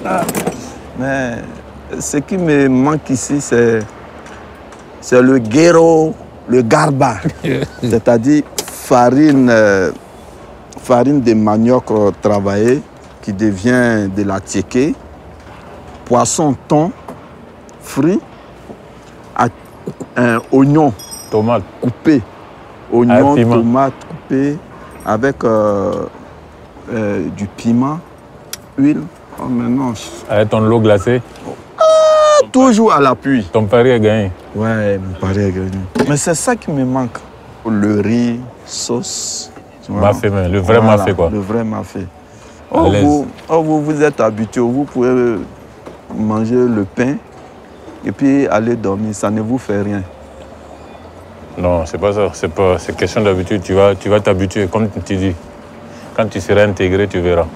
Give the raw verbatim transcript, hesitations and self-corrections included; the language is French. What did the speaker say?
Ah. Mais ce qui me manque ici, c'est c'est le guero, le garba, c'est-à-dire farine, euh, farine de manioc travaillée qui devient de la tiéké, poisson thon, fruits, un oignon tomate coupé, oignon, tomate coupé, avec euh, euh, du piment, huile, on mélange. Avec ton lot glacé. Ah, toujours à l'appui. Ton pari est gagné. Ouais, mon pari est gagné. Mais c'est ça qui me manque. Le riz, sauce. Mafé, mais le vrai voilà, mafé, quoi. Le vrai mafé. Oh, vous, oh, vous, vous êtes habitué, vous pouvez manger le pain et puis aller dormir, ça ne vous fait rien. Non, c'est pas ça. C'est pas, c'est question d'habitude. Tu vas, tu vas t'habituer, comme tu dis. Quand tu seras intégré, tu verras.